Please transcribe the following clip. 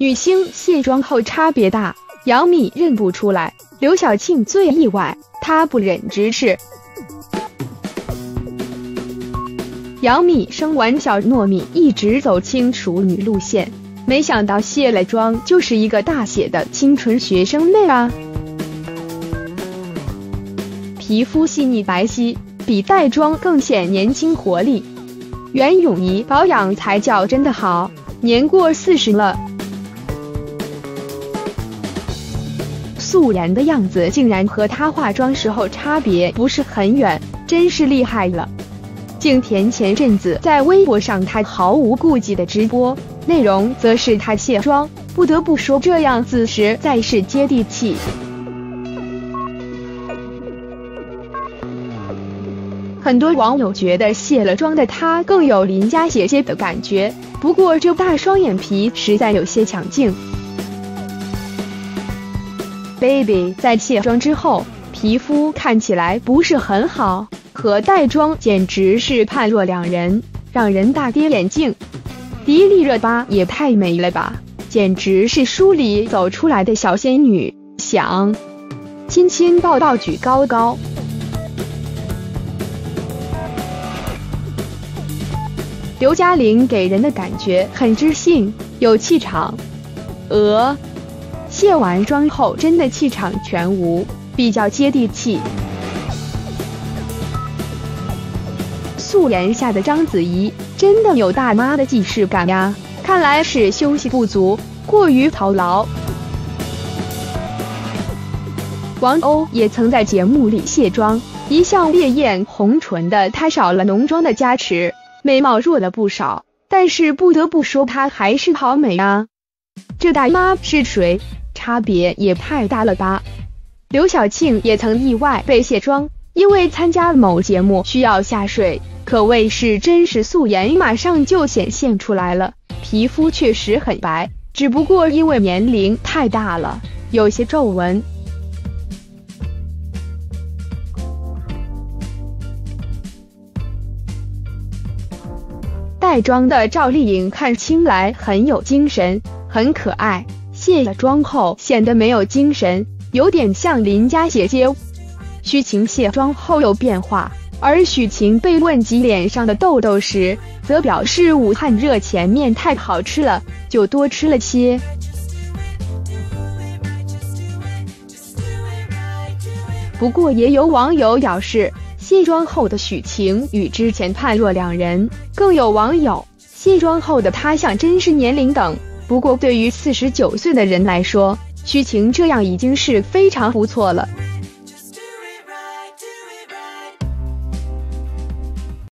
女星卸妆后差别大，杨幂认不出来，刘晓庆最意外，她不忍直视。杨幂生完小糯米一直走轻熟女路线，没想到卸了妆就是一个大写的清纯学生妹啊！皮肤细腻白皙，比带妆更显年轻活力。袁咏仪保养才叫真的好，年过40了，素颜的样子竟然和她化妆时候差别不是很远，真是厉害了。景甜前阵子在微博上她毫无顾忌的直播，内容则是她卸妆，不得不说这样子实在是接地气。很多网友觉得卸了妆的她更有邻家姐姐的感觉，不过这大双眼皮实在有些抢镜。Baby 在卸妆之后，皮肤看起来不是很好，和带妆简直是判若两人，让人大跌眼镜。迪丽热巴也太美了吧，简直是书里走出来的小仙女，想亲亲抱抱举高高。刘嘉玲给人的感觉很知性，有气场。卸完妆后真的气场全无，比较接地气。素颜下的章子怡真的有大妈的既视感呀，看来是休息不足，过于操劳。王鸥也曾在节目里卸妆，一向烈焰红唇的她少了浓妆的加持，美貌弱了不少，但是不得不说她还是好美啊。这大妈是谁？差别也太大了吧。刘晓庆也曾意外被卸妆，因为参加某节目需要下水，可谓是真实素颜马上就显现出来了，皮肤确实很白，只不过因为年龄太大了，有些皱纹。带妆的赵丽颖看起来很有精神，很可爱，卸了妆后显得没有精神，有点像邻家姐姐。许晴卸妆后有变化，而许晴被问及脸上的痘痘时，则表示武汉热钱面太好吃了，就多吃了些。不过也有网友表示，卸妆后的许晴与之前判若两人，更有网友卸妆后的她像真实年龄等。不过对于49岁的人来说，许晴这样已经是非常不错了。